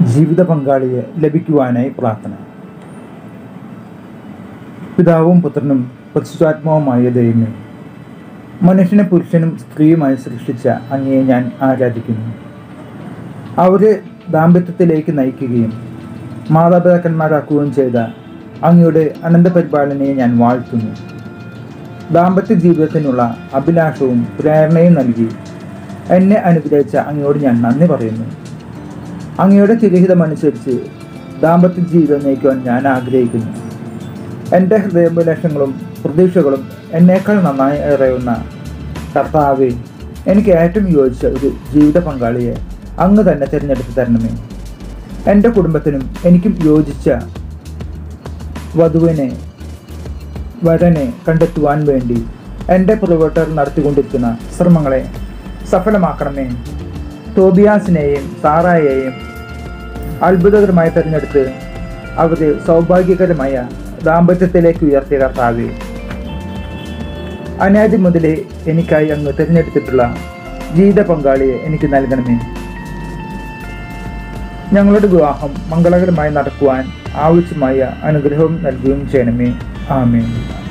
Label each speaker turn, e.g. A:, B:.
A: ജീവിത പങ്കാളിയെ ലഭിക്കുവാനായി പ്രാർത്ഥന. പിതാവും പുത്രനും പരിശുദ്ധാത്മാവുമായ ദൈവമേ, മനുഷ്യനെ പുരുഷനും സ്ത്രീയുമായി സൃഷ്ടിച്ച അങ്ങയെ ഞാൻ ആരാധിക്കുന്നു. അവരെ ദാമ്പത്യത്തിലേക്ക് നയിക്കുകയും മാതാപിതാക്കന്മാരാക്കുകയും ചെയ്ത അങ്ങയുടെ അനന്തപരിപാലനയെ ഞാൻ വാഴ്ത്തുന്നു. ദാമ്പത്യ ജീവിതത്തിനുള്ള അഭിലാഷവും പ്രേരണയും നൽകി എന്നെ അനുഗ്രഹിച്ച അങ്ങയോട് ഞാൻ നന്ദി പറയുന്നു. അങ്ങയുടെ തിരഹിതമനുസരിച്ച് ദാമ്പത്യ ജീവിതം നയിക്കുവാൻ ഞാൻ ആഗ്രഹിക്കുന്നു. എൻ്റെ ഹൃദയാഭിലാഷങ്ങളും പ്രതീക്ഷകളും എന്നേക്കാൾ നന്നായി അറിയുന്ന കർത്താവേ, എനിക്ക് ഏറ്റവും യോജിച്ച ഒരു ജീവിത പങ്കാളിയെ അങ്ങ് തന്നെ തിരഞ്ഞെടുത്ത് തരണമേ. എൻ്റെ കുടുംബത്തിനും എനിക്കും യോജിച്ച വരനെ കണ്ടെത്തുവാൻ വേണ്ടി എൻ്റെ പ്രവർത്തകർ നടത്തിക്കൊണ്ടിരിക്കുന്ന ശ്രമങ്ങളെ സഫലമാക്കണമേ. തോബിയാസിനെയും സാറായെയും അത്ഭുതകരമായി തിരഞ്ഞെടുത്ത് അവരെ സൗഭാഗ്യകരമായ ദാമ്പത്യത്തിലേക്ക് ഉയർത്തിയ കർത്താവേ, അനാദി മുതലേ എനിക്കായി അങ്ങ് തിരഞ്ഞെടുത്തിട്ടുള്ള ജീവിത പങ്കാളിയെ എനിക്ക് നൽകണമേ. ഞങ്ങളുടെ വിവാഹം മംഗളകരമായി നടക്കുവാൻ ആവശ്യമായ അനുഗ്രഹവും നൽകുകയും ചെയ്യണമേ. ആമേൻ.